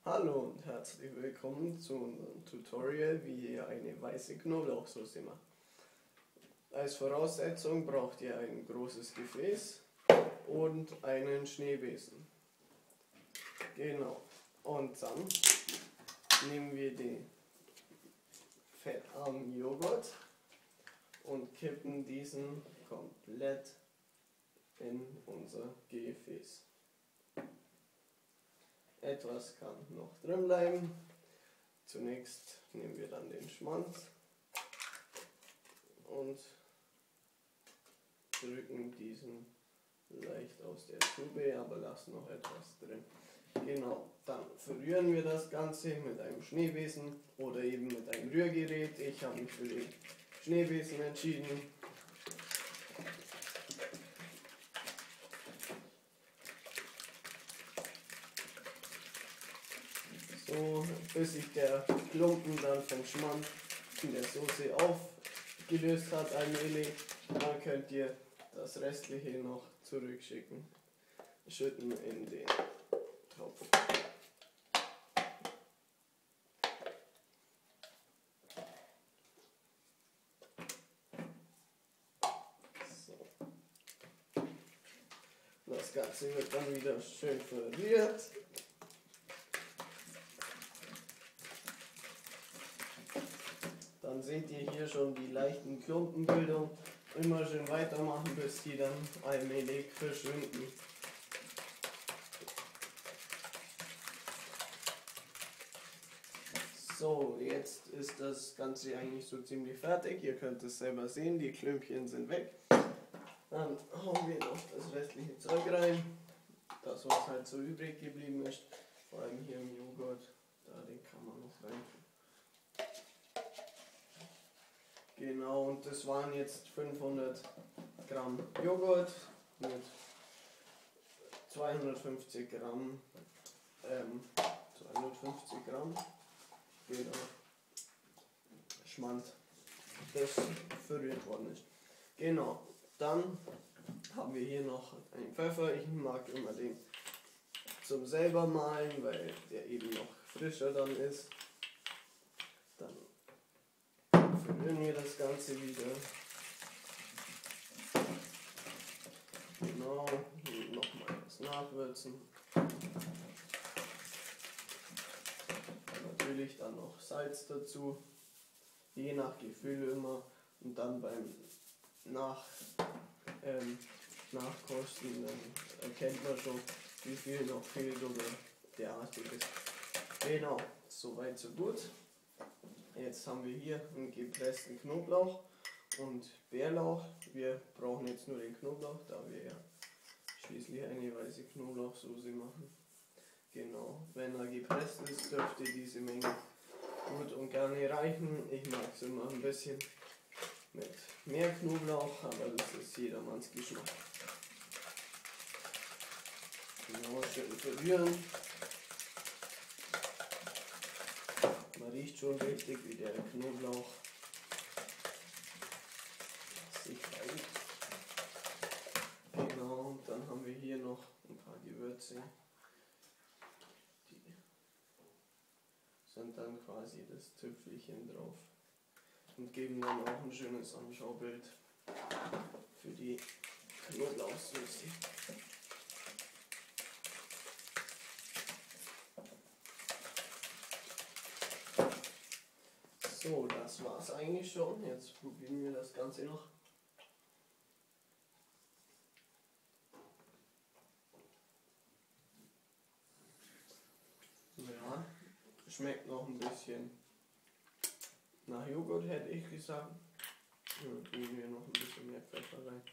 Hallo und herzlich willkommen zu unserem Tutorial, wie ihr eine weiße Knoblauchsoße macht. Als Voraussetzung braucht ihr ein großes Gefäß und einen Schneebesen. Genau. Und dann nehmen wir den fettarmen Joghurt und kippen diesen komplett in unser Gefäß. Etwas kann noch drin bleiben. Zunächst nehmen wir dann den Schwanz und drücken diesen leicht aus der Tube, aber lassen noch etwas drin. Genau, dann verrühren wir das Ganze mit einem Schneebesen oder eben mit einem Rührgerät. Ich habe mich für den Schneebesen entschieden. So, bis sich der Klumpen dann vom Schmand in der Soße aufgelöst hat allmählich, dann könnt ihr das Restliche noch zurückschicken. Schütten in den Topf. So. Das Ganze wird dann wieder schön verrührt. Dann seht ihr hier schon die leichten Klumpenbildung. Immer schön weitermachen, bis die dann allmählich verschwinden. So, jetzt ist das Ganze eigentlich so ziemlich fertig. Ihr könnt es selber sehen, die Klümpchen sind weg. Dann hauen wir noch das restliche Zeug rein. Das, was halt so übrig geblieben ist. Vor allem hier im Joghurt, den kann man noch rein. Genau, und das waren jetzt 500 Gramm Joghurt mit 250 Gramm, genau, Schmand, das verrührt worden ist. Genau, dann haben wir hier noch einen Pfeffer. Ich mag immer den zum selber mahlen, weil der eben noch frischer dann ist. Dann verrühren wir das Ganze wieder. Genau, nochmal was nachwürzen. Natürlich dann noch Salz dazu, je nach Gefühl immer. Und dann beim Nachkosten, dann erkennt man schon, wie viel noch fehlt oder derartig ist. Genau, soweit so gut. Jetzt haben wir hier einen gepressten Knoblauch und Bärlauch. Wir brauchen jetzt nur den Knoblauch, da wir ja schließlich eine weiße Knoblauchsoße machen. Genau, wenn er gepresst ist, dürfte diese Menge gut und gerne reichen. Ich mag es immer ein bisschen mit mehr Knoblauch, aber das ist jedermanns Geschmack. Genau, schön verrühren. Man riecht schon richtig, wie der Knoblauch sich reibt. Genau, und dann haben wir hier noch ein paar Gewürze. Die sind dann quasi das Tüpfelchen drauf und geben dann auch ein schönes Anschaubild für die Knoblauchsoße. So, das war's eigentlich schon. Jetzt probieren wir das Ganze noch. Ja, schmeckt noch ein bisschen nach Joghurt, hätte ich gesagt. Dann geben wir noch ein bisschen mehr Pfeffer rein.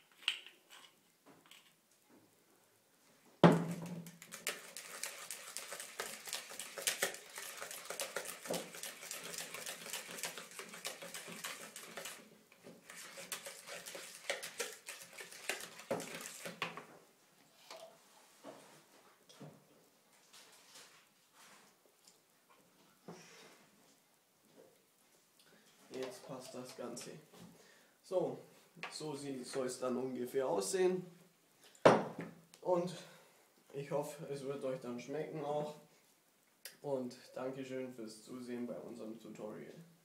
Jetzt passt das Ganze. So soll es dann ungefähr aussehen. Und ich hoffe, es wird euch dann schmecken auch. Und Dankeschön fürs Zusehen bei unserem Tutorial.